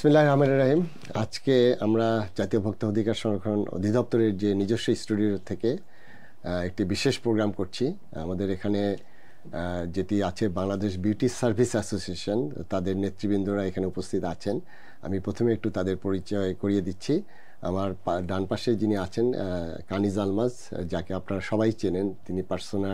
বিসমিল্লাহির রহমানির রহিম। আজকে আমরা জাতীয় ভোক্তা অধিকার সংরক্ষণ অধিদপ্তরের যে নিজস্ব স্টুডিও থেকে একটি বিশেষ প্রোগ্রাম করছি। আমাদের এখানে যেটি আছে বাংলাদেশ বিউটি সার্ভিস অ্যাসোসিয়েশন, তাদের নেতৃবৃন্দরা এখানে উপস্থিত আছেন। আমি প্রথমে একটু তাদের পরিচয় করিয়ে দিচ্ছি। আমার ডান পাশে যিনি আছেন কানিজ আলমাজ, যাকে আপনারা সবাই চেনেন। তিনি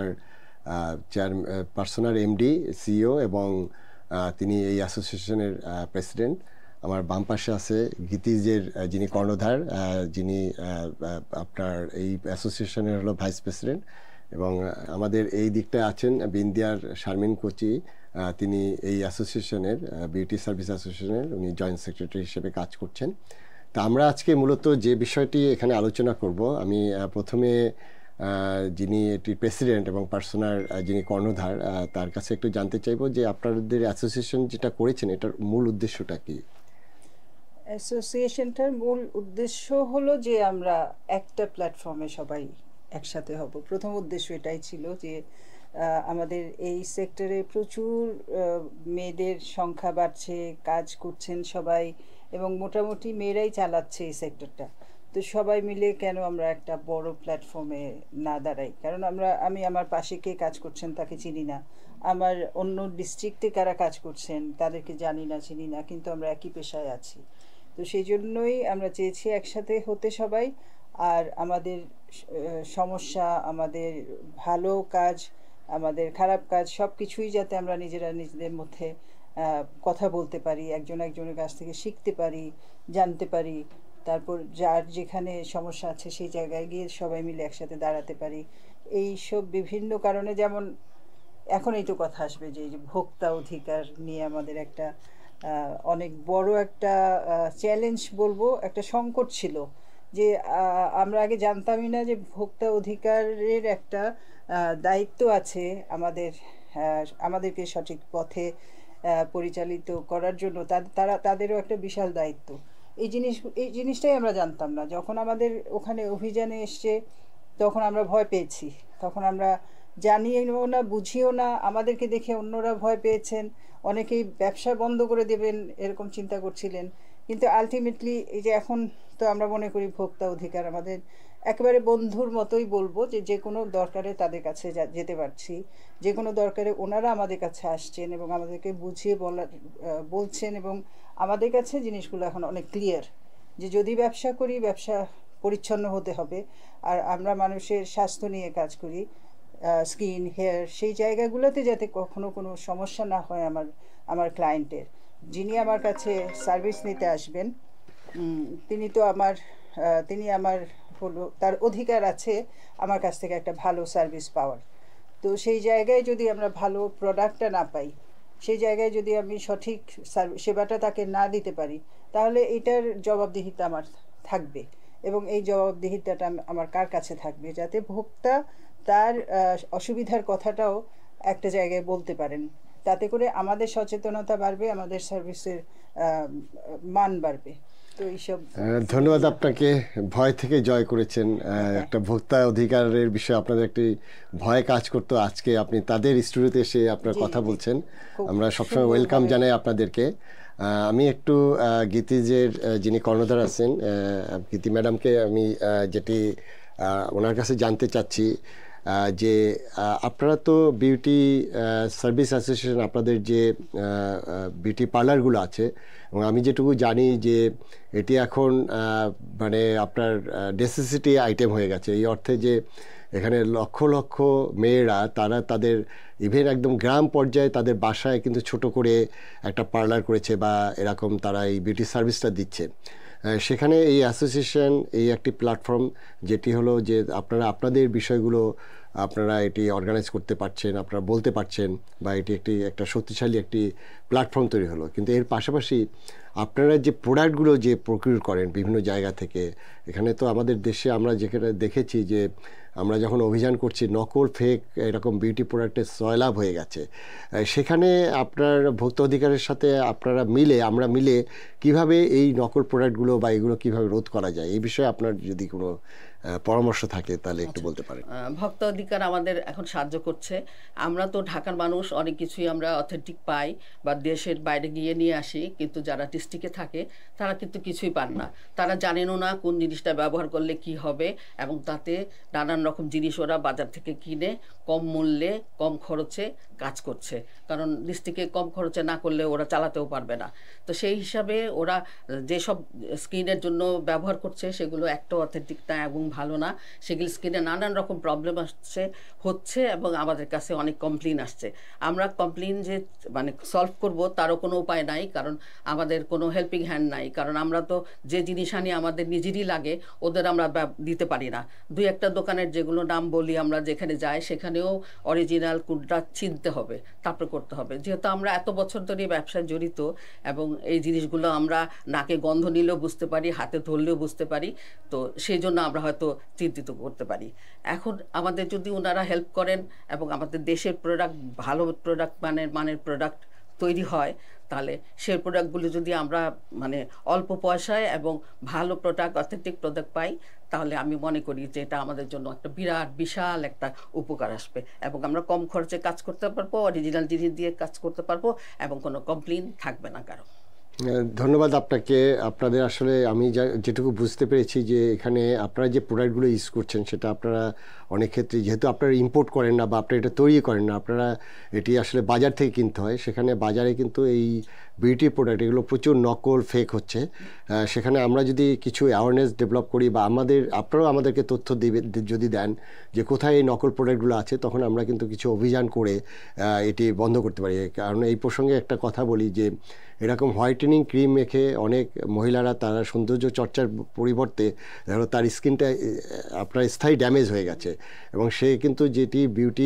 পার্সোনার এমডি, সিইও এবং তিনি এই অ্যাসোসিয়েশনের প্রেসিডেন্ট। আমার বাম পাশে আছে গীতিজের যিনি কর্ণধার, যিনি আপনার এই অ্যাসোসিয়েশনের হলো ভাইস প্রেসিডেন্ট। এবং আমাদের এই দিকটায় আছেন বিন্দিয়ার শারমিন কোচি, তিনি এই অ্যাসোসিয়েশনের বিউটি সার্ভিস অ্যাসোসিয়েশনের উনি জয়েন্ট সেক্রেটারি হিসেবে কাজ করছেন। তা আমরা আজকে মূলত যে বিষয়টি এখানে আলোচনা করব, আমি প্রথমে যিনি এটি প্রেসিডেন্ট এবং পার্সোনার যিনি কর্ণধার, তার কাছে একটু জানতে চাইবো যে আপনাদের অ্যাসোসিয়েশন যেটা করেছেন এটার মূল উদ্দেশ্যটা কি? অ্যাসোসিয়েশনটার মূল উদ্দেশ্য হলো যে আমরা একটা প্ল্যাটফর্মে সবাই একসাথে হব। প্রথম উদ্দেশ্য এটাই ছিল যে আমাদের এই সেক্টরে প্রচুর মেয়েদের সংখ্যা বাড়ছে, কাজ করছেন সবাই, এবং মোটামুটি মেয়েরাই চালাচ্ছে এই সেক্টরটা। তো সবাই মিলে কেন আমরা একটা বড় প্ল্যাটফর্মে না দাঁড়াই? কারণ আমি আমার পাশে কে কাজ করছেন তাকে চিনি না, আমার অন্য ডিস্ট্রিক্টে কারা কাজ করছেন তাদেরকে জানি না, চিনি না, কিন্তু আমরা একই পেশায় আছি। তো সেই জন্যই আমরা চেয়েছি একসাথে হতে সবাই, আর আমাদের সমস্যা, আমাদের ভালো কাজ, আমাদের খারাপ কাজ সব কিছুই যাতে আমরা নিজেদের মধ্যে কথা বলতে পারি, একজন একজনের কাছ থেকে শিখতে পারি, জানতে পারি, তারপর যার যেখানে সমস্যা আছে সেই জায়গায় গিয়ে সবাই মিলে একসাথে দাঁড়াতে পারি। এই সব বিভিন্ন কারণে, যেমন এখন এই তো কথা আসবে যে ভোক্তা অধিকার নিয়ে আমাদের একটা অনেক বড় একটা চ্যালেঞ্জ বলবো, একটা সংকট ছিল যে আমরা আগে জানতামই না যে ভোক্তা অধিকারের একটা দায়িত্ব আছে আমাদেরকে সঠিক পথে পরিচালিত করার জন্য। তাদেরও একটা বিশাল দায়িত্ব। এই জিনিসটাই আমরা জানতাম না। যখন আমাদের ওখানে অভিযানে এসছে তখন আমরা ভয় পেয়েছি, তখন আমরা জানিও না, বুঝিও না, আমাদেরকে দেখে অন্যরা ভয় পেয়েছেন, অনেকেই ব্যবসা বন্ধ করে দেবেন এরকম চিন্তা করছিলেন। কিন্তু আলটিমেটলি এই যে এখন তো আমরা মনে করি ভোক্তা অধিকার আমাদের একেবারে বন্ধুর মতোই বলবো, যে কোনো দরকারে তাদের কাছে যেতে পারছি, যে কোনো দরকারে ওনারা আমাদের কাছে আসছেন এবং আমাদেরকে বুঝিয়ে বলছেন, এবং আমাদের কাছে জিনিসগুলো এখন অনেক ক্লিয়ার যে যদি ব্যবসা করি, ব্যবসা পরিচ্ছন্ন হতে হবে। আর আমরা মানুষের স্বাস্থ্য নিয়ে কাজ করি, স্কিন, হেয়ার, সেই জায়গাগুলোতে যাতে কখনো কোনো সমস্যা না হয় আমার ক্লায়েন্টের। যিনি আমার কাছে সার্ভিস নিতে আসবেন তিনি আমার হলো, তার অধিকার আছে আমার কাছ থেকে একটা ভালো সার্ভিস পাওয়ার। তো সেই জায়গায় যদি আমরা ভালো প্রোডাক্টটা না পাই, সেই জায়গায় যদি আমি সঠিক সেবাটা তাকে না দিতে পারি, তাহলে এটার জবাবদিহিতা আমার থাকবে। এবং এই জবাবদিহিতাটা আমার কার কাছে থাকবে? যাতে ভোক্তা তার অসুবিধার কথাটাও একটা জায়গায় বলতে পারেন। তাতে করে আমাদের সচেতনতা বাড়বে, আমাদের সার্ভিসের মান বাড়বে। তো এইসব। ধন্যবাদ আপনাকে। ভয় থেকে জয় করেছেন। একটা ভোক্তা অধিকারের বিষয়ে আপনাদের একটি ভয় কাজ করতো, আজকে আপনি তাদের স্টুডিওতে এসে আপনার কথা বলছেন। আমরা সবসময় ওয়েলকাম জানাই আপনাদেরকে। আমি একটু গীতিজের যিনি কর্ণধার আছেন, গীতি ম্যাডামকে আমি যেটি ওনার কাছে জানতে চাচ্ছি যে আপনারা তো বিউটি সার্ভিস অ্যাসোসিয়েশন, আপনাদের যে বিউটি পার্লারগুলো আছে, এবং আমি যেটুকু জানি যে এটি এখন মানে আপনার নেসেসিটি আইটেম হয়ে গেছে, এই অর্থে যে এখানে লক্ষ লক্ষ মেয়েরা তারা তাদের ইভেন একদম গ্রাম পর্যায়ে তাদের বাসায় কিন্তু ছোট করে একটা পার্লার করেছে, বা এরকম তারা এই বিউটি সার্ভিসটা দিচ্ছে। সেখানে এই অ্যাসোসিয়েশন এই একটি প্ল্যাটফর্ম, যেটি হলো যে আপনারা আপনাদের বিষয়গুলো আপনারা এটি অর্গানাইজ করতে পারছেন, আপনারা বলতে পারছেন, বা এটি একটা শক্তিশালী একটি প্ল্যাটফর্ম তৈরি হলো। কিন্তু এর পাশাপাশি আপনারা যে প্রোডাক্টগুলো যে প্রকিউর করেন বিভিন্ন জায়গা থেকে, এখানে তো আমাদের দেশে আমরা যেখানে দেখেছি যে আমরা যখন অভিযান করছি নকল, ফেক এরকম বিউটি প্রোডাক্টের সয়লাভ হয়ে গেছে। সেখানে আপনার ভোক্তা অধিকারের সাথে আমরা মিলে কিভাবে এই নকল প্রোডাক্টগুলো বা এগুলো কিভাবে রোধ করা যায়, এই বিষয়ে আপনার যদি কোনো পরামর্শ থাকে তাহলে একটু বলতে পারেন। ভোক্তা অধিকার আমাদের এখন সাহায্য করছে। আমরা তো ঢাকার মানুষ, অনেক কিছুই আমরা অথেন্টিক পাই বা দেশের বাইরে গিয়ে নিয়ে আসি, কিন্তু যারা ডিস্ট্রিক্টে থাকে তারা কিন্তু কিছুই পান না, তারা জানেনও না কোন জিনিসটা ব্যবহার করলে কি হবে, এবং তাতে নানান রকম জিনিস ওরা বাজার থেকে কিনে কম মূল্যে কম খরচে কাজ করছে, কারণ ডিস্ট্রিক্টে কম খরচে না করলে ওরা চালাতেও পারবে না। তো সেই হিসাবে ওরা যেসব স্কিনের জন্য ব্যবহার করছে সেগুলো একটাও অথেন্টিক না এবং ভালো না, সেগুলো স্কিনে নানান রকম প্রবলেম হচ্ছে এবং আমাদের কাছে অনেক কমপ্লেন আসছে। আমরা কমপ্লেন যে মানে সলভ করব তারও কোনো উপায় নাই, কারণ আমাদের কোনো হেল্পিং হ্যান্ড নাই, কারণ আমরা তো যে জিনিস আনি আমাদের নিজেরই লাগে, ওদের আমরা দিতে পারি না। দুই একটা দোকানের যেগুলো নাম বলি আমরা যেখানে যাই সেখানেও অরিজিনাল কোনটা চিনতে হবে, তারপর করতে হবে। যেহেতু আমরা এত বছর ধরে ব্যবসায় জড়িত এবং এই জিনিসগুলো আমরা নাকে গন্ধ নিলেও বুঝতে পারি, হাতে ধরলেও বুঝতে পারি, তো সেই জন্য আমরা হয়তো চিন্তিত করতে পারি। এখন আমাদের যদি ওনারা হেল্প করেন এবং আমাদের দেশের প্রোডাক্ট ভালো প্রোডাক্ট মানের প্রোডাক্ট তৈরি হয়, তাহলে সেই প্রোডাক্টগুলো যদি আমরা মানে অল্প পয়সায় এবং ভালো প্রোডাক্ট অথেন্টিক প্রোডাক্ট পাই, তাহলে আমি মনে করি যে এটা আমাদের জন্য একটা বিশাল একটা উপকার আসবে এবং আমরা কম খরচে কাজ করতে পারবো, অরিজিনাল জিনিস দিয়ে কাজ করতে পারবো এবং কোনো কমপ্লেন থাকবে না কারো। ধন্যবাদ আপনাকে। আপনাদের আসলে আমি যেটুকু বুঝতে পেরেছি যে এখানে আপনারা যে প্রোডাক্টগুলো ইউজ করছেন সেটা আপনারা অনেক ক্ষেত্রে যেহেতু আপনারা ইম্পোর্ট করেন না বা আপনারা এটা তৈরি করেন না, আপনারা এটি আসলে বাজার থেকে কিনতে হয়, সেখানে বাজারে কিন্তু এই বিউটি প্রোডাক্ট এগুলো প্রচুর নকল ফেক হচ্ছে। সেখানে আমরা যদি কিছু অ্যাওয়ারনেস ডেভেলপ করি বা আপনারাও আমাদেরকে তথ্য যদি দেন যে কোথায় এই নকল প্রোডাক্টগুলো আছে, তখন আমরা কিন্তু কিছু অভিযান করে এটি বন্ধ করতে পারি। কারণ এই প্রসঙ্গে একটা কথা বলি যে এরকম হোয়াইটেনিং ক্রিম মেখে অনেক মহিলারা তারা সৌন্দর্য চর্চার পরিবর্তে ধরো তার স্কিনটা আপনার স্থায়ী ড্যামেজ হয়ে গেছে এবং সে কিন্তু যেটি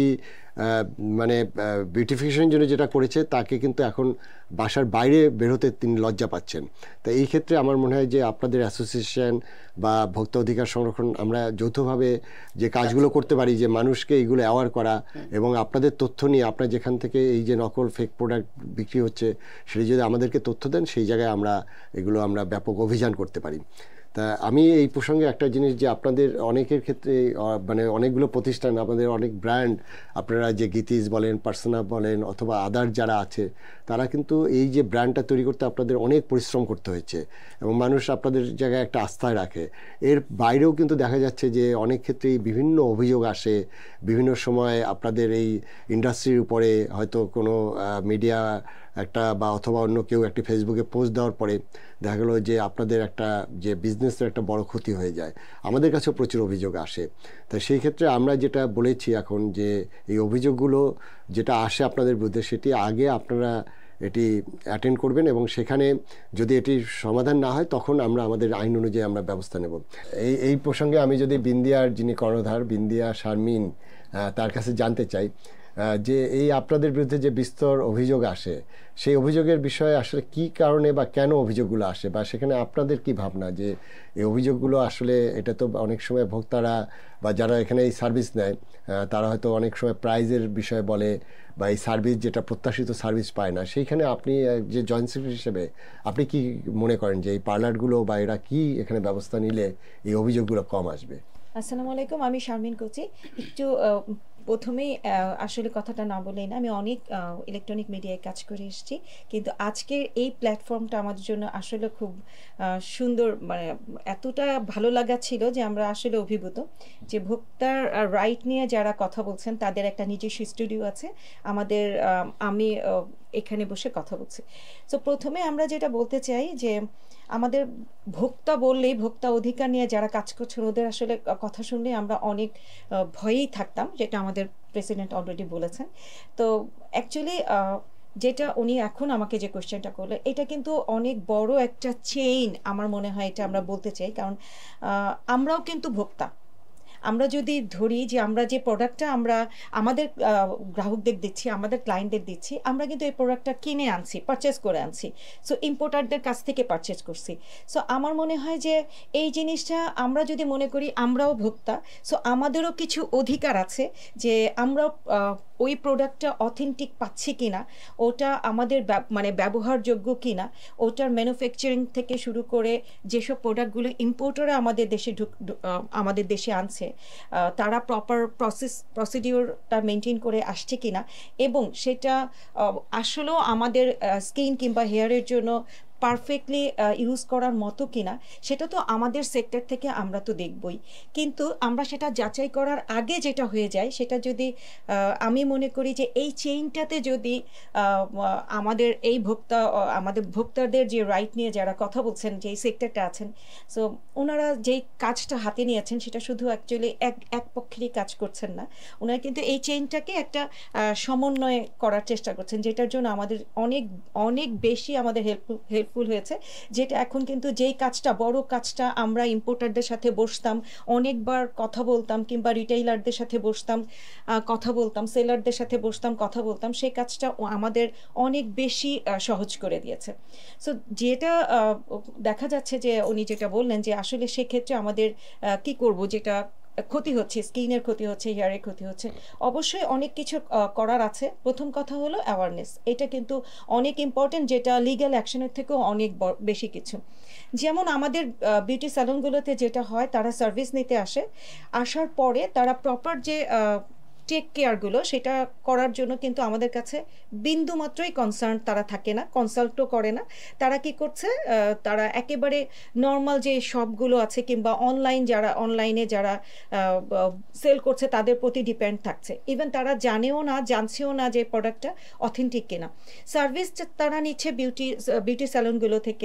মানে বিউটিফিকেশনের জন্য যেটা করেছে তাকে কিন্তু এখন বাসার বাইরে বেরোতে তিনি লজ্জা পাচ্ছেন। তো এই ক্ষেত্রে আমার মনে হয় যে আপনাদের অ্যাসোসিয়েশন বা ভোক্তা অধিকার সংরক্ষণ আমরা যৌথভাবে যে কাজগুলো করতে পারি, যে মানুষকে এইগুলো অ্যাওয়ার করা এবং আপনাদের তথ্য নিয়ে আপনার যেখান থেকে এই যে নকল ফেক প্রোডাক্ট বিক্রি হচ্ছে সেটি যদি আমাদেরকে তথ্য দেন, সেই জায়গায় আমরা ব্যাপক অভিযান করতে পারি। তা আমি এই প্রসঙ্গে একটা জিনিস যে আপনাদের অনেকের ক্ষেত্রে মানে অনেকগুলো প্রতিষ্ঠান, আপনাদের অনেক ব্র্যান্ড, আপনারা যে গীতিস বলেন, পার্সোনা বলেন অথবা আদার যারা আছে, তারা কিন্তু এই যে ব্র্যান্ডটা তৈরি করতে আপনাদের অনেক পরিশ্রম করতে হয়েছে এবং মানুষ আপনাদের জায়গায় একটা আস্থায় রাখে। এর বাইরেও কিন্তু দেখা যাচ্ছে যে অনেক ক্ষেত্রেই বিভিন্ন অভিযোগ আসে, বিভিন্ন সময় আপনাদের এই ইন্ডাস্ট্রির উপরে হয়তো কোনো মিডিয়া একটা বা অথবা অন্য কেউ একটি ফেসবুকে পোস্ট দেওয়ার পরে দেখা গেলো যে আপনাদের একটা যে বিজনেসের একটা বড় ক্ষতি হয়ে যায়। আমাদের কাছেও প্রচুর অভিযোগ আসে। তাই সেই ক্ষেত্রে আমরা যেটা বলেছি এখন যে এই অভিযোগগুলো যেটা আসে আপনাদের বিরুদ্ধে সেটি আগে আপনারা এটি অ্যাটেন্ড করবেন এবং সেখানে যদি এটির সমাধান না হয় তখন আমরা আমাদের আইন অনুযায়ী আমরা ব্যবস্থা নেব। এই প্রসঙ্গে আমি যদি বিন্দিয়ার যিনি কর্ণধার বিন্দিয়া শারমিন তার কাছে জানতে চাই যে এই আপনাদের বিরুদ্ধে যে বিস্তর অভিযোগ আসে সেই অভিযোগের বিষয়ে আসলে কি কারণে বা কেন অভিযোগগুলো আসে বা সেখানে আপনাদের কি ভাবনা যে এই অভিযোগগুলো আসলে এটা তো অনেক সময় ভোক্তারা বা যারা এখানে এই সার্ভিস নেয় তারা হয়তো অনেক সময় প্রাইজের বিষয়ে বলে বা এই সার্ভিস যেটা প্রত্যাশিত সার্ভিস পায় না, সেইখানে আপনি যে জয়েন্ট সেক্রেটারি হিসেবে আপনি কি মনে করেন যে এই পার্লারগুলো বা এরা কি এখানে ব্যবস্থা নিলে এই অভিযোগগুলো কম আসবে? আসসালামু আলাইকুম, আমি শারমিন কোচি। একটু প্রথমেই আসলে কথাটা না বলেই না, আমি অনেক ইলেকট্রনিক মিডিয়ায় কাজ করে এসেছি, কিন্তু আজকের এই প্ল্যাটফর্মটা আমাদের জন্য আসলে খুব সুন্দর, মানে এতটা ভালো লাগা ছিল যে আমরা আসলে অভিভূত যে ভোক্তার রাইট নিয়ে যারা কথা বলছেন তাদের একটা নিজস্ব স্টুডিও আছে, আমি এখানে বসে কথা বলছি। তো প্রথমে আমরা যেটা বলতে চাই যে আমাদের ভোক্তা বললেই ভোক্তা অধিকার নিয়ে যারা কাজ করছেন ওদের আসলে কথা শুনলে আমরা অনেক ভয়েই থাকতাম, যেটা আমাদের প্রেসিডেন্ট অলরেডি বলেছেন। তো অ্যাকচুয়ালি যেটা উনি এখন আমাকে যে কোয়েশ্চেনটা করলে এটা কিন্তু অনেক বড় একটা চেইন আমার মনে হয়, এটা আমরা বলতে চাই। কারণ আমরাও কিন্তু ভোক্তা। আমরা যদি ধরি যে আমরা যে প্রোডাক্টটা আমরা আমাদের গ্রাহকদের দিচ্ছি, আমাদের ক্লায়েন্টদের দিচ্ছি, আমরা কিন্তু এই প্রোডাক্টটা কিনে আনছি, পারচেস করে আনছি, সো ইম্পোর্টারদের কাছ থেকে পারচেস করছি। সো আমার মনে হয় যে এই জিনিসটা আমরা যদি মনে করি আমরাও ভোক্তা, সো আমাদেরও কিছু অধিকার আছে যে আমরা ওই প্রোডাক্টটা অথেন্টিক পাচ্ছি কিনা, ওটা আমাদের মানে ব্যবহারযোগ্য কিনা, ওটার ম্যানুফ্যাকচারিং থেকে শুরু করে যেসব প্রোডাক্টগুলো ইম্পোর্টাররা আমাদের দেশে আনছে তারা প্রপার প্রসিডিওরটা মেনটেন করে আসছে কিনা, এবং সেটা আসলেও আমাদের স্কিন কিংবা হেয়ারের জন্য পারফেক্টলি ইউজ করার মতো কিনা সেটা তো আমাদের সেক্টর থেকে আমরা তো দেখবই, কিন্তু আমরা সেটা যাচাই করার আগে যেটা হয়ে যায় সেটা যদি আমি মনে করি যে এই চেইনটাতে যদি আমাদের এই আমাদের ভোক্তাদের যে রাইট নিয়ে যারা কথা বলছেন, যে সেক্টরটা আছেন, সো ওনারা যেই কাজটা হাতে নিয়েছেন সেটা শুধু অ্যাকচুয়ালি এক পক্ষেরই কাজ করছেন না, ওনারা কিন্তু এই চেইনটাকে একটা সমন্বয় করার চেষ্টা করছেন, যেটার জন্য আমাদের অনেক অনেক বেশি আমাদের হেল্পফুল হয়েছে। যেটা এখন কিন্তু যেই কাজটা, বড় কাজটা আমরা ইম্পোর্টারদের সাথে বসতাম, অনেকবার কথা বলতাম, কিংবা রিটেইলারদের সাথে বসতাম কথা বলতাম, সেলারদের সাথে বসতাম কথা বলতাম, সেই কাজটা আমাদের অনেক বেশি সহজ করে দিয়েছে। সো যেটা দেখা যাচ্ছে যে উনি যেটা বললেন যে আসলে সেক্ষেত্রে আমাদের কি করব, যেটা ক্ষতি হচ্ছে, স্কিনের ক্ষতি হচ্ছে, হেয়ারের ক্ষতি হচ্ছে, অবশ্যই অনেক কিছু করার আছে। প্রথম কথা হলো অ্যাওয়ারনেস, এটা কিন্তু অনেক ইম্পর্টেন্ট, যেটা লিগ্যাল অ্যাকশনের থেকেও অনেক বেশি কিছু। যেমন আমাদের বিউটি স্যালনগুলোতে যেটা হয়, তারা সার্ভিস নিতে আসার পরে তারা প্রপার যে টেক কেয়ারগুলো সেটা করার জন্য কিন্তু আমাদের কাছে বিন্দু মাত্রই কনসার্ন তারা থাকে না, কনসাল্টও করে না। তারা কি করছে, তারা একেবারে নর্মাল যে শপগুলো আছে কিংবা অনলাইনে যারা সেল করছে তাদের প্রতি ডিপেন্ড থাকছে। ইভেন তারা জানছেও না যে প্রোডাক্টটা অথেন্টিক কিনা। সার্ভিস তারা নিচ্ছে বিউটি স্যালনগুলো থেকে,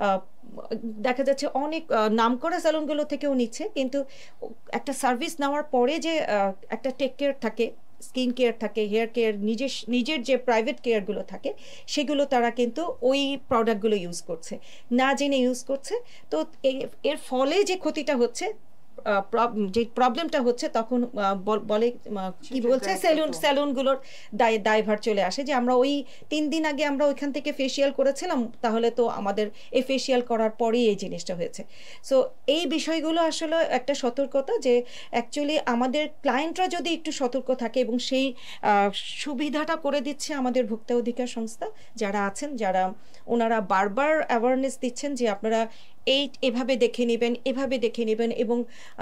দেখা যাচ্ছে অনেক নামকরা স্যালনগুলো থেকেও নিচ্ছে, কিন্তু একটা সার্ভিস নেওয়ার পরে যে একটা টেক কেয়ার থাকে, স্কিন কেয়ার থাকে, হেয়ার কেয়ার, নিজের যে প্রাইভেট কেয়ারগুলো থাকে, সেগুলো তারা কিন্তু ওই প্রোডাক্টগুলো ইউজ করছে, না জেনে ইউজ করছে। তো এর ফলে যে ক্ষতিটা হচ্ছে, যে প্রবলেমটা হচ্ছে, তখন বলে কি বলছে, স্যালুনগুলোর দায়ভার চলে আসে যে আমরা ওই 3 দিন আগে আমরা ওইখান থেকে ফেসিয়াল করেছিলাম, তাহলে তো আমাদের এই ফেসিয়াল করার পরেই এই জিনিসটা হয়েছে। সো এই বিষয়গুলো আসলে একটা সতর্কতা, যে অ্যাকচুয়ালি আমাদের ক্লায়েন্টরা যদি একটু সতর্ক থাকে, এবং সেই সুবিধাটা করে দিচ্ছে আমাদের ভোক্তা অধিকার সংস্থা যারা আছেন, যারা ওনারা বারবার অ্যাওয়ারনেস দিচ্ছেন যে আপনারা এভাবে দেখে নেবেন, এবং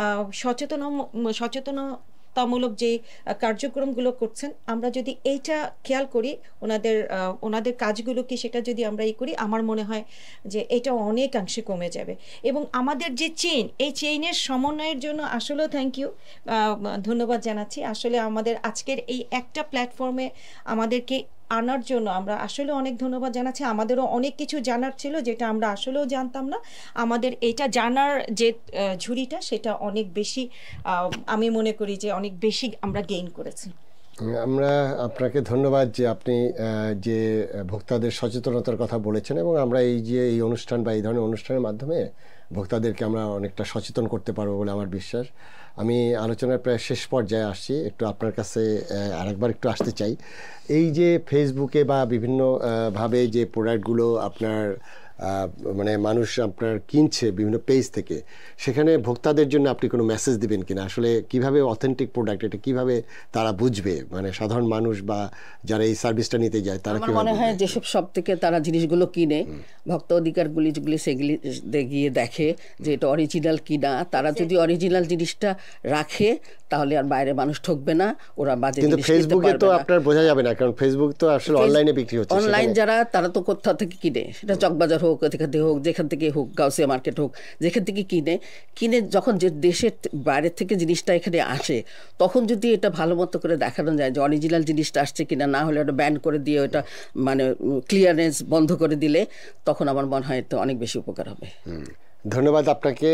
সচেতনতামূলক যে কার্যক্রমগুলো করছেন, আমরা যদি এইটা খেয়াল করি, ওনাদের কাজগুলো কি সেটা যদি আমরা করি, আমার মনে হয় যে এটা অনেকাংশে কমে যাবে। এবং আমাদের যে এই চেইনের সমন্বয়ের জন্য আসলেও ধন্যবাদ জানাচ্ছি। আসলে আমাদের আজকের এই একটা প্ল্যাটফর্মে আমাদেরকে আনার জন্য আমরা আসলে অনেক ধন্যবাদ জানাচ্ছি। আমাদেরও অনেক কিছু জানার ছিল যেটা আমরা আসলেও জানতাম না। আমাদের এটা জানার যে ঝুড়িটা, সেটা অনেক বেশি, আমি মনে করি যে অনেক বেশি আমরা গেইন করেছি। আমরা আপনাকে ধন্যবাদ যে আপনি যে ভোক্তাদের সচেতনতার কথা বলেছেন, এবং আমরা এই অনুষ্ঠান বা এই ধরনের অনুষ্ঠানের মাধ্যমে ভোক্তাদেরকে আমরা অনেকটা সচেতন করতে পারবো বলে আমার বিশ্বাস। আমি আলোচনার প্রায় শেষ পর্যায়ে আসছি, একটু আপনার কাছে আরেকবার একটু আসতে চাই। এই যে ফেসবুকে বা বিভিন্ন ভাবে যে প্রোডাক্টগুলো আপনার মানে মানুষ আপনার কিনছে বিভিন্ন পেজ থেকে, সেখানে ভোক্তাদের জন্য আপনি কোনো মেসেজ দিবেন কিনা? আসলে কিভাবে অথেন্টিক প্রোডাক্ট, এটা কিভাবে তারা বুঝবে, মানে সাধারণ মানুষ বা যারা এই সার্ভিসটা নিতে যায় তারা আমার মনে হয় যেসব সব থেকে তারা জিনিসগুলো কিনে, ভোক্তা অধিকারগুলি যেগুলি সেগুলি গিয়ে দেখে যে এটা অরিজিনাল কিনা। তারা যদি অরিজিনাল জিনিসটা রাখে তাহলে আর বাইরে মানুষ ঠকবে না, ওরা বাজে জিনিস কিনতে পারবে না। কিন্তু ফেসবুকে তো আপনার বোঝা যাবে না, কারণ ফেসবুক তো আসলে অনলাইনে বিক্রি হচ্ছে। অনলাইন যারা, তারা তো কোথা থেকে কিনে, সেটা চকবাজার হোক, যেখান থেকে হোক, গাউসিয়া মার্কেট হোক, যেখান থেকে কিনে যখন যে দেশের বাইরের থেকে জিনিসটা এখানে আসে, তখন যদি এটা ভালো মতো করে দেখানো যায় যে অরিজিনাল জিনিসটা আসছে কিনা, না হলে ওটা ব্যান করে দিয়ে ওটা মানে ক্লিয়ারেন্স বন্ধ করে দিলে, তখন আমার মনে হয় এটা অনেক বেশি উপকার হবে। ধন্যবাদ আপনাকে।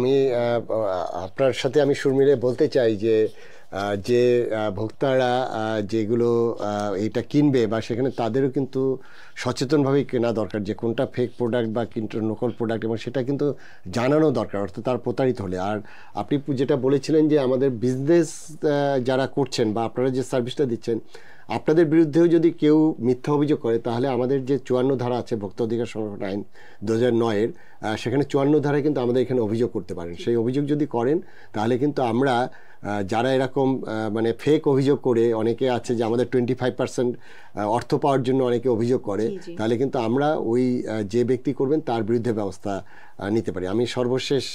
আপনার সাথে আমি সুর মিলে বলতে চাই যে ভোক্তারা যেগুলো এটা কিনবে বা সেখানে তাদেরও কিন্তু সচেতনভাবে কেনা দরকার, যে কোনটা ফেক প্রোডাক্ট বা নকল প্রোডাক্ট, এবং সেটা কিন্তু জানানো দরকার, অর্থাৎ তার প্রতারিত হলে। আর আপনি যেটা বলেছিলেন যে আমাদের বিজনেস যারা করছেন বা আপনারা যে সার্ভিসটা দিচ্ছেন, আপনাদের বিরুদ্ধেও যদি কেউ মিথ্যা অভিযোগ করে, তাহলে আমাদের যে 54 ধারা আছে ভোক্তা অধিকার সংরক্ষণ আইন 2009-এর, সেখানে 54 ধারায় কিন্তু আমাদের এখানে অভিযোগ করতে পারেন। সেই অভিযোগ যদি করেন, তাহলে কিন্তু আমরা যারা এরকম মানে ফেক অভিযোগ করে, অনেকে আছে যে আমাদের 25% অর্থ পাওয়ার জন্য অনেকে অভিযোগ করে, তাহলে কিন্তু আমরা ওই যে ব্যক্তি করবেন তার বিরুদ্ধে ব্যবস্থা নিতে পারি। আমি সর্বশেষ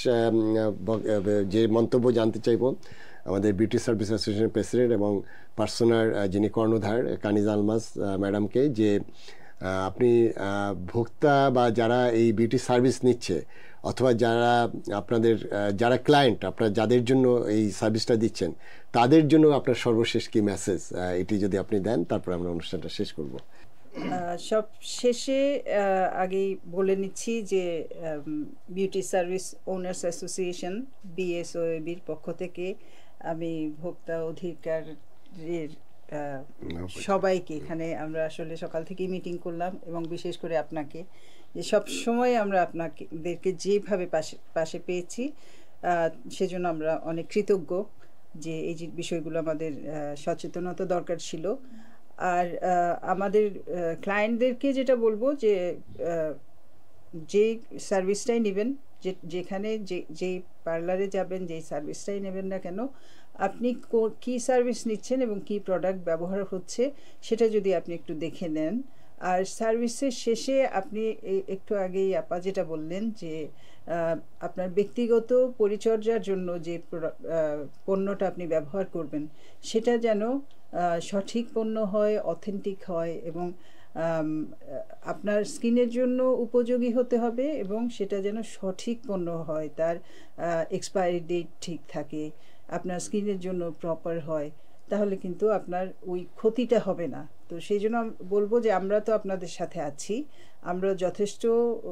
যে মন্তব্য জানতে চাইব আমাদের বিউটি সার্ভিস অ্যাসোসিয়েশনের প্রেসিডেন্ট এবং পার্সোনার যিনি কর্ণধার কানিজ আলমাস ম্যাডামকে, যে আপনি ভোক্তা বা যারা এই বিউটি সার্ভিস নিচ্ছে অথবা যারা আপনাদের যারা ক্লায়েন্ট, আপনারা যাদের জন্য এই সার্ভিসটা দিচ্ছেন, তাদের জন্য আপনার সর্বশেষ কি মেসেজ, এটি যদি আপনি দেন, তারপর আমরা অনুষ্ঠানটা শেষ করব। সব শেষে আগেই বলে নিচ্ছি যে বিউটি সার্ভিস ওনার্স অ্যাসোসিয়েশন BSOAB-র পক্ষ থেকে আমি ভোক্তা অধিকারের সবাইকে, এখানে আমরা আসলে সকাল থেকেই মিটিং করলাম এবং বিশেষ করে আপনাকে, যে সব সময় আমরা আপনাদেরকে যেভাবে পাশে পেয়েছি সেজন্য আমরা অনেক কৃতজ্ঞ, যে এই যে বিষয়গুলো আমাদের সচেতনতা দরকার ছিল। আর আমাদের ক্লায়েন্টদেরকে যেটা বলবো যে যেই সার্ভিসটাই নেবেন, যেখানে যেই পার্লারে যাবেন, যেই সার্ভিসটাই নেবেন না কেন, আপনি কী সার্ভিস নিচ্ছেন এবং কী প্রোডাক্ট ব্যবহার হচ্ছে সেটা যদি আপনি একটু দেখে নেন। আর সার্ভিসের শেষে আপনি একটু আগেই আপা যেটা বললেন যে আপনার ব্যক্তিগত পরিচর্যার জন্য যে পণ্যটা আপনি ব্যবহার করবেন সেটা যেন সঠিক পণ্য হয়, অথেন্টিক হয় এবং আপনার স্কিনের জন্য উপযোগী হতে হবে এবং সেটা যেন সঠিক পণ্য হয়, তার এক্সপায়ারি ডেট ঠিক থাকে, আপনার স্কিনের জন্য প্রপার হয়, তাহলে কিন্তু আপনার ওই ক্ষতিটা হবে না। তো সেই জন্য বলবো যে আমরা তো আপনাদের সাথে আছি, আমরা যথেষ্ট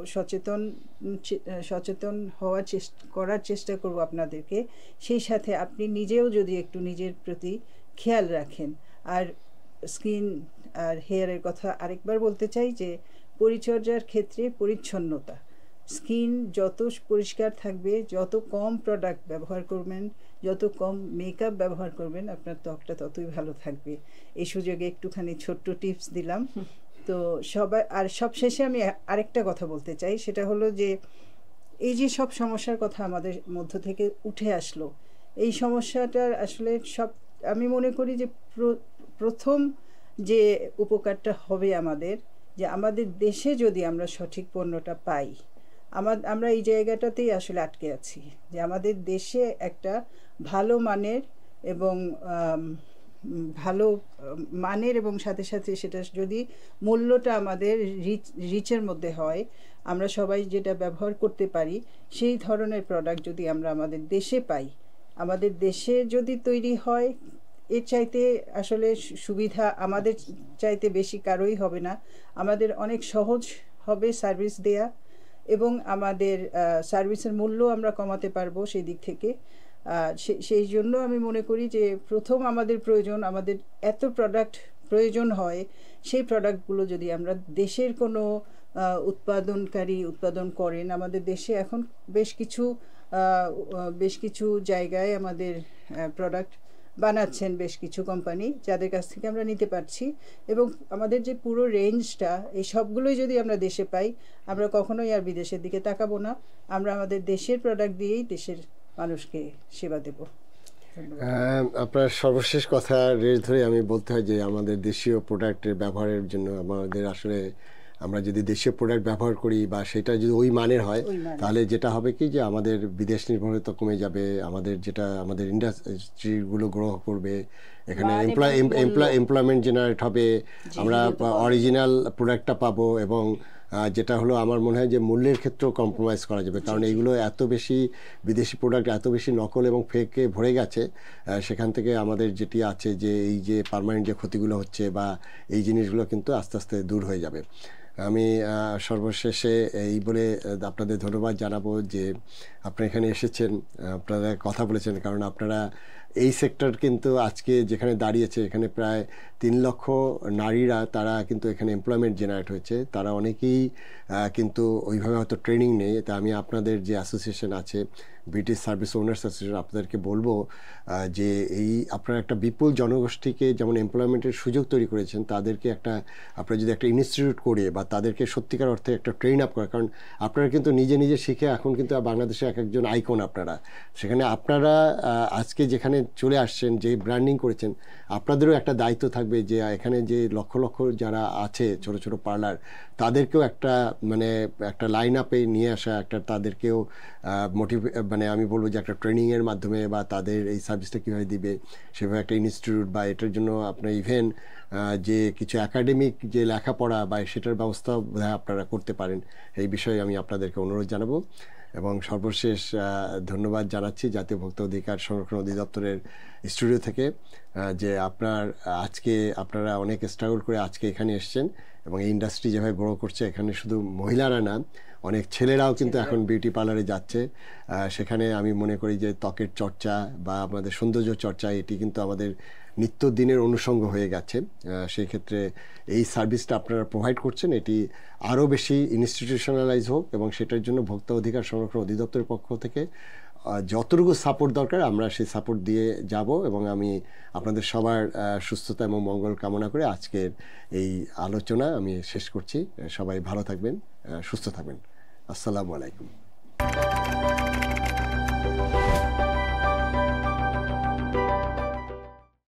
সচেতন করার চেষ্টা করব আপনাদেরকে। সেই সাথে আপনি নিজেও যদি একটু নিজের প্রতি খেয়াল রাখেন। আর স্কিন আর হেয়ারের কথা আরেকবার বলতে চাই যে পরিচর্যার ক্ষেত্রে পরিচ্ছন্নতা, স্কিন যত পরিষ্কার থাকবে, যত কম প্রোডাক্ট ব্যবহার করবেন, যত কম মেকআপ ব্যবহার করবেন, আপনার ত্বকটা ততই ভালো থাকবে। এই সুযোগে একটুখানি ছোট্ট টিপস দিলাম। তো সবশেষে আমি আরেকটা কথা বলতে চাই, সেটা হলো যে এই যে সব সমস্যার কথা আমাদের মধ্য থেকে উঠে আসলো, এই সমস্যাটার আসলে আমি মনে করি যে প্রথম যে উপকারটা হবে আমাদের, যে আমাদের দেশে যদি আমরা সঠিক পণ্যটা পাই, আমরা এই জায়গাটাতেই আসলে আটকে আছি, যে আমাদের দেশে একটা ভালো মানের এবং সাথে সাথে সেটা যদি মূল্যটা আমাদের রিচের মধ্যে হয়, আমরা সবাই যেটা ব্যবহার করতে পারি সেই ধরনের প্রোডাক্ট যদি আমরা আমাদের দেশে পাই, আমাদের দেশে যদি তৈরি হয়, এর চাইতে আসলে সুবিধা আমাদের চাইতে বেশি কারোই হবে না। আমাদের অনেক সহজ হবে সার্ভিস দেয়া এবং আমাদের সার্ভিসের মূল্য আমরা কমাতে পারবো সেই দিক থেকে। সেই জন্য আমি মনে করি যে প্রথম আমাদের এত প্রোডাক্ট প্রয়োজন হয়, সেই প্রোডাক্টগুলো যদি আমরা দেশের কোনো উৎপাদন করেন, আমাদের দেশে এখন বেশ কিছু জায়গায় আমাদের প্রোডাক্ট বানাচ্ছেন বেশ কিছু কোম্পানি, যাদের কাছ থেকে আমরা নিতে পারছি, এবং আমাদের যে পুরো রেঞ্জটা, এই সবগুলোই যদি আমরা দেশে পাই, আমরা কখনোই আর বিদেশের দিকে তাকাবো না, আমরা আমাদের দেশের প্রোডাক্ট দিয়েই দেশের মানুষকে সেবা দেব। আপনার সর্বশেষ কথা রেশ ধরে আমি বলতে হয় যে আমাদের দেশীয় প্রোডাক্টের ব্যবহারের জন্য আমাদের আসলে আমরা যদি দেশীয় প্রোডাক্ট ব্যবহার করি বা সেটা যদি ওই মানের হয়, তাহলে যেটা হবে কি যে আমাদের বিদেশ নির্ভরতা কমে যাবে, আমাদের ইন্ডাস্ট্রিগুলো গ্রো করবে, এখানে এমপ্লয়মেন্ট জেনারেট হবে, আমরা অরিজিনাল প্রোডাক্টটা পাবো এবং যেটা হলো আমার মনে হয় যে মূল্যের ক্ষেত্রেও কম্প্রোমাইজ করা যাবে, কারণ এইগুলো এত বেশি বিদেশি প্রোডাক্ট এত বেশি নকল এবং ফেকে ভরে গেছে, সেখান থেকে আমাদের যেটি আছে যে এই যে পার্মানেন্ট যে ক্ষতিগুলো হচ্ছে বা এই জিনিসগুলো কিন্তু আস্তে আস্তে দূর হয়ে যাবে। আমি সর্বশেষে এই বলে আপনাদের ধন্যবাদ জানাবো যে আপনারা এখানে এসেছেন, আপনারা কথা বলেছেন, কারণ আপনারা এই সেক্টর কিন্তু আজকে যেখানে দাঁড়িয়েছে এখানে প্রায় 3 লক্ষ নারীরা তারা কিন্তু এখানে এমপ্লয়মেন্ট জেনারেট হয়েছে, তারা অনেকেই কিন্তু ওইভাবে হয়তো ট্রেনিং নেই। তা আমি আপনাদের যে অ্যাসোসিয়েশন আছে ব্রিটিশ সার্ভিস ওনার্স অ্যাসোসিয়েশন, আপনাদেরকে বলবো যে আপনারা একটা বিপুল জনগোষ্ঠীকে যেমন এমপ্লয়মেন্টের সুযোগ তৈরি করেছেন, তাদেরকে আপনারা যদি একটা ইনস্টিটিউট করে বা তাদেরকে সত্যিকার অর্থে একটা ট্রেন আপ করে, কারণ আপনারা কিন্তু নিজে শিখে এখন কিন্তু বাংলাদেশে একজন আইকন আপনারা, সেখানে আপনারা আজকে যেখানে চলে আসছেন, যে ব্র্যান্ডিং করেছেন, আপনাদেরও একটা দায়িত্ব থাকবে থাকবে যে এখানে যে লক্ষ লক্ষ যারা আছে ছোট ছোট পার্লার, তাদেরকেও একটা মানে একটা লাইন আপে নিয়ে আসা, একটা তাদেরকেও মানে আমি বলবো যে একটা ট্রেনিংয়ের মাধ্যমে বা তাদের এই সার্ভিসটা কীভাবে দিবে সেভাবে একটা ইনস্টিটিউট বা এটার জন্য আপনার ইভেন যে কিছু একাডেমিক যে লেখাপড়া বা সেটার ব্যবস্থা আপনারা করতে পারেন, এই বিষয়ে আমি আপনাদেরকে অনুরোধ জানাবো। এবং সর্বশেষ ধন্যবাদ জানাচ্ছি জাতীয় ভোক্তা অধিকার সংরক্ষণ অধিদপ্তরের স্টুডিও থেকে যে আপনারা অনেক স্ট্রাগল করে আজকে এখানে এসেছেন এবং এই ইন্ডাস্ট্রি যেভাবে গ্রো করছে, এখানে শুধু মহিলারা না, অনেক ছেলেরাও কিন্তু এখন বিউটি পার্লারে যাচ্ছে। সেখানে আমি মনে করি যে ত্বকের চর্চা বা আমাদের সৌন্দর্য চর্চা এটি কিন্তু আমাদের নিত্যদিনের অনুষঙ্গ হয়ে গেছে। সেই ক্ষেত্রে এই সার্ভিসটা আপনারা প্রোভাইড করছেন, এটি আরও বেশি ইনস্টিটিউশনালাইজ হোক এবং সেটার জন্য ভোক্তা অধিকার সংরক্ষণ অধিদপ্তরের পক্ষ থেকে যতটুকু সাপোর্ট দরকার আমরা সেই সাপোর্ট দিয়ে যাব। এবং আমি আপনাদের সবার সুস্থতা এবং মঙ্গল কামনা করে আজকের এই আলোচনা আমি শেষ করছি। সবাই ভালো থাকবেন, সুস্থ থাকবেন। আসসালামু আলাইকুম।